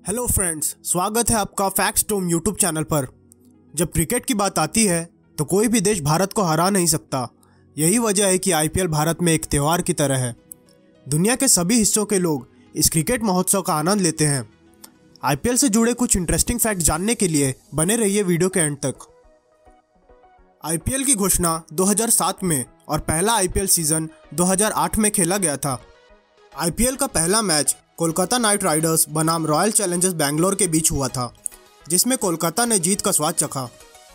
Hello friends, स्वागत है आपका फैक्टस्टोम यूट्यूब चैनल पर। जब क्रिकेट की बात आती है तो कोई भी देश भारत को हरा नहीं सकता। यही वजह है कि आईपीएल भारत में एक त्यौहार की तरह है। दुनिया के सभी हिस्सों के लोग इस क्रिकेट महोत्सव का आनंद लेते हैं। आईपीएल से जुड़े कुछ इंटरेस्टिंग फैक्ट जानने के लिए बने रहिए वीडियो के एंड तक। आईपीएल की घोषणा 2007 में और पहला आईपीएल सीजन 2008 में खेला गया था। आईपीएल का पहला मैच कोलकाता नाइट राइडर्स बनाम रॉयल चैलेंजर्स बैंगलोर के बीच हुआ था, जिसमें कोलकाता ने जीत का स्वाद चखा।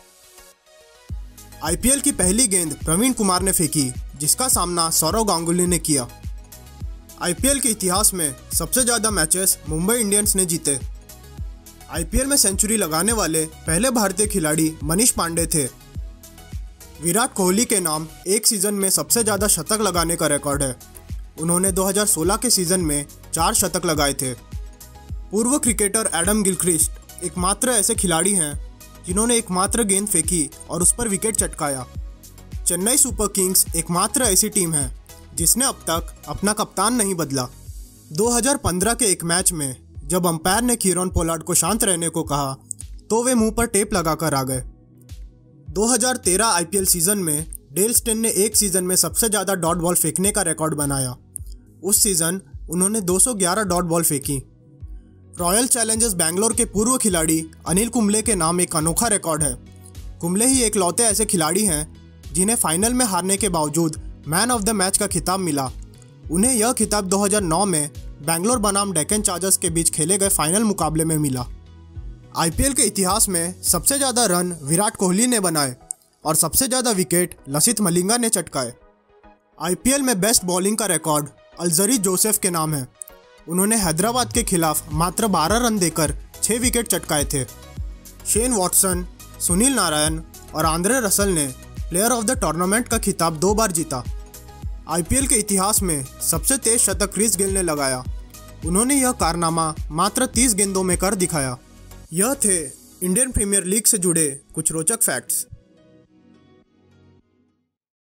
आईपीएल की पहली गेंद प्रवीण कुमार ने फेंकी, जिसका सामना सौरव गांगुली ने किया। आईपीएल के इतिहास में सबसे ज़्यादा मैचेस मुंबई इंडियंस ने जीते। आईपीएल में सेंचुरी लगाने वाले पहले भारतीय खिलाड़ी मनीष पांडे थे। विराट कोहली के नाम एक सीजन में सबसे ज़्यादा शतक लगाने का रिकॉर्ड है। उन्होंने 2016 के सीजन में 4 शतक लगाए थे। पूर्व क्रिकेटर एडम गिलक्रिस्ट एकमात्र ऐसे खिलाड़ी हैं जिन्होंने एकमात्र गेंद फेंकी और उस पर विकेट चटकाया। चेन्नई सुपर किंग्स एकमात्र ऐसी टीम है जिसने अब तक अपना कप्तान नहीं बदला। 2015 के एक मैच में जब अंपायर ने कीरन पोलार्ड को शांत रहने को कहा तो वे मुंह पर टेप लगाकर आ गए। 2013 आईपीएल सीजन में डेल स्टेन ने एक सीजन में सबसे ज़्यादा डॉट बॉल फेंकने का रिकॉर्ड बनाया। उस सीजन उन्होंने 211 डॉट बॉल फेंकी। रॉयल चैलेंजर्स बैंगलोर के पूर्व खिलाड़ी अनिल कुंबले के नाम एक अनोखा रिकॉर्ड है। कुंबले ही एकलौते ऐसे खिलाड़ी हैं जिन्हें फाइनल में हारने के बावजूद मैन ऑफ द मैच का खिताब मिला। उन्हें यह खिताब 2009 में बैंगलोर बनाम डेक्कन चार्जर्स के बीच खेले गए फाइनल मुकाबले में मिला। आईपीएल के इतिहास में सबसे ज़्यादा रन विराट कोहली ने बनाए और सबसे ज़्यादा विकेट लसिथ मलिंगा ने चटकाए। आईपीएल में बेस्ट बॉलिंग का रिकॉर्ड अल्जरी जोसेफ के नाम है। उन्होंने हैदराबाद के खिलाफ मात्र 12 रन देकर 6 विकेट चटकाए थे। शेन वॉटसन, सुनील नारायण और आंद्रे रसल ने प्लेयर ऑफ द टूर्नामेंट का खिताब 2 बार जीता। आईपीएल के इतिहास में सबसे तेज शतक क्रिस गेल ने लगाया। उन्होंने यह कारनामा मात्र 30 गेंदों में कर दिखाया। यह थे इंडियन प्रीमियर लीग से जुड़े कुछ रोचक फैक्ट्स।